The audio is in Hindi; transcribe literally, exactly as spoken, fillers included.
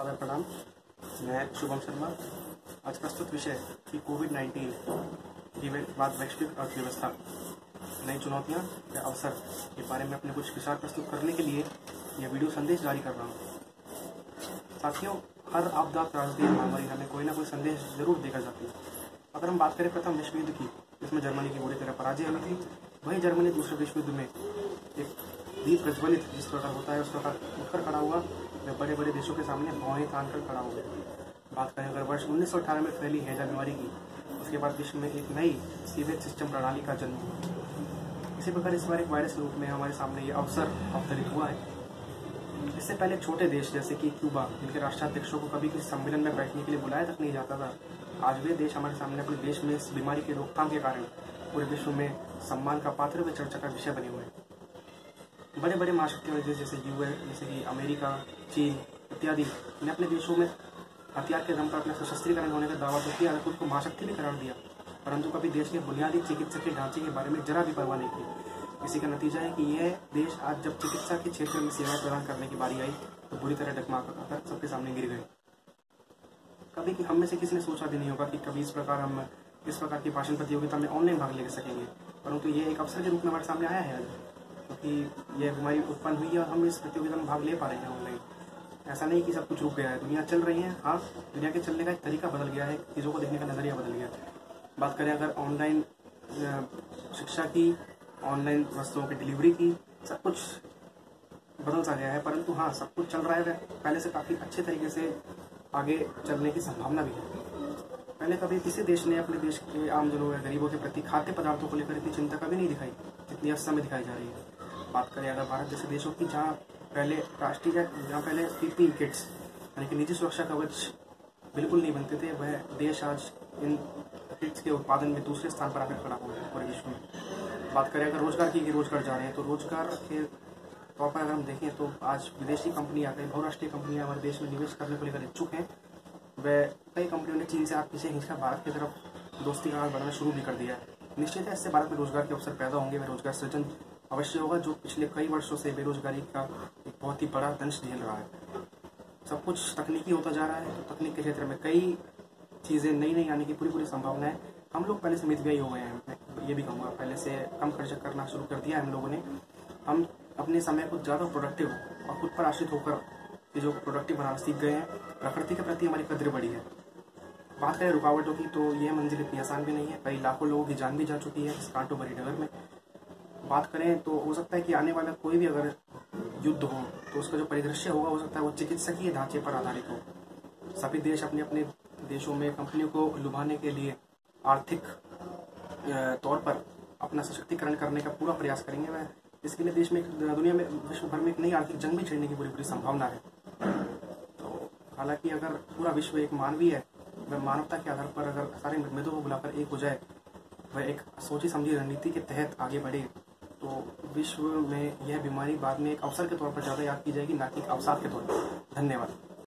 सादर प्रणाम। मैं शुभम शर्मा। आज प्रस्तुत विषय कि कोविड नाइन्टीन के बाद वैश्विक अर्थव्यवस्था, नई चुनौतियां या अवसर के बारे में अपने कुछ विचार प्रस्तुत करने के लिए यह वीडियो संदेश जारी कर रहा हूँ। साथियों, हर आपदा, त्रासदी, महामारी हमें कोई ना कोई संदेश जरूर देकर जाती है। अगर हम बात करें प्रथम विश्व युद्ध की, जिसमें जर्मनी की बुरी तरह पराजय हुई थी, वही जर्मनी दूसरे विश्व युद्ध में एक दीप प्रज्वलित जिस प्रकार होता है उस प्रकार उठकर खड़ा हुआ, वे बड़े बड़े देशों के सामने भौहें तान कर खड़ा हुआ। बात करें अगर वर्ष उन्नीस सौ अठारह में फैली हैजा बीमारी की, उसके बाद विश्व में एक नई सीवेज सिस्टम प्रणाली का जन्म हुआ। इसी प्रकार इस बार एक वायरस के रूप में हमारे सामने ये अवसर अवतरित हुआ है। इससे पहले छोटे देश जैसे कि क्यूबा, जिनके राष्ट्राध्यक्षों को कभी किसी सम्मेलन में बैठने के लिए बुलाया तक नहीं जाता था, आज वे देश हमारे सामने अपने देश में इस बीमारी की रोकथाम के कारण पूरे विश्व में सम्मान का पात्र व चर्चा का विषय बने हुए हैं। बड़े बड़े महाशक्तियों देश जैसे यूएस, जैसे कि अमेरिका, चीन इत्यादि ने अपने देशों में हथियार के दम पर अपने सशस्त्रीकरण होने का दावा तो किया, खुद को महाशक्ति भी करार दिया, परंतु कभी देश के बुनियादी चिकित्सकीय ढांचे के बारे में जरा भी परवाह नहीं की। इसी का नतीजा है कि यह देश आज जब चिकित्सा के क्षेत्र में सेवाएं प्रदान करने की बारी आई तो बुरी तरह डगमगा कर सबके सामने गिर गए। कभी कि हम में से किसी ने सोचा भी नहीं होगा कि कभी इस प्रकार हम इस प्रकार की भाषण प्रतियोगिता में ऑनलाइन भाग ले सकेंगे, परंतु ये एक अवसर के रूप में हमारे सामने आया है क्योंकि तो यह बीमारी उत्पन्न हुई है और हम इस प्रतियोगिता में भाग ले पा रहे हैं ऑनलाइन। ऐसा नहीं कि सब कुछ रुक गया है, दुनिया चल रही है। हाँ, दुनिया के चलने का एक तरीका बदल गया है, चीज़ों को देखने का नज़रिया बदल गया है। बात करें अगर ऑनलाइन शिक्षा की, ऑनलाइन वस्तुओं की डिलीवरी की, सब कुछ बदल सा गया है, परंतु हाँ, सब कुछ चल रहा है पहले से काफ़ी अच्छे तरीके से आगे चलने की संभावना भी है। पहले कभी किसी देश ने अपने देश के आमजनों या गरीबों के प्रति खाद्य पदार्थों को लेकर इतनी चिंता कभी नहीं दिखाई जितनी इस समय दिखाई जा रही है। बात करें अगर भारत जैसे देशों की, जहाँ पहले राष्ट्रीय जहाँ पहले पीपीई किट्स यानी कि निजी सुरक्षा कवच बिल्कुल नहीं बनते थे, वह देश आज इन किट्स के उत्पादन में दूसरे स्थान पर आकर खड़ा हुआ है पूरे विश्व में। बात करें अगर रोजगार की, रोजगार जा रहे हैं तो रोजगार के तौर पर अगर हम देखें तो आज विदेशी कंपनियां, कई बहुराष्ट्रीय कंपनियां हमारे देश में निवेश करने को लेकर इच्छुक हैं। वह कई कंपनियों ने चीन से आप पीछे खींचकर भारत की तरफ दोस्ती का हाथ बढ़ाना शुरू भी कर दिया है। निश्चित है इससे भारत में रोजगार के अवसर पैदा होंगे, वह रोजगार सृजन अवश्य होगा, जो पिछले कई वर्षों से बेरोजगारी का एक बहुत ही बड़ा दंश झेल रहा है। सब कुछ तकनीकी होता जा रहा है, तो तकनीक के क्षेत्र में कई चीज़ें नई नई आने की पूरी पूरी संभावना है। हम लोग पहले से मितव्ययी हो गए हैं, मैं ये भी कहूँगा, पहले से कम खर्च करना शुरू कर दिया है हम लोगों ने। हम अपने समय को ज़्यादा प्रोडक्टिव और खुद पर आश्रित होकर चीज़ों को प्रोडक्टिव बनाना सीख गए हैं। प्रकृति के प्रति हमारी कद्र बढ़ी है। बात करें रुकावटों की, तो यह मंजिल इतनी आसान भी नहीं है, कई लाखों लोगों की जान भी जा चुकी है इस कांटों भरी डगर में। बात करें तो हो सकता है कि आने वाला कोई भी अगर युद्ध हो तो उसका जो परिदृश्य होगा हो सकता है वो चिकित्सकीय ढांचे पर आधारित हो। सभी देश अपने अपने देशों में कंपनियों को लुभाने के लिए आर्थिक तौर पर अपना सशक्तिकरण करने का पूरा प्रयास करेंगे। वह इसके लिए देश में, दुनिया में, विश्व भर में एक नई आर्थिक जंग भी छिड़ने की पूरी पूरी संभावना है। तो हालांकि अगर पूरा विश्व एक मानवीय है, वह मानवता के आधार पर अगर सारे मतभेदों को बुलाकर एक हो जाए, वह एक सोची समझी रणनीति के तहत आगे बढ़े, तो विश्व में यह बीमारी बाद में एक अवसर के तौर पर ज़्यादा याद की जाएगी, ना कि एक अवसाद के तौर पर। धन्यवाद।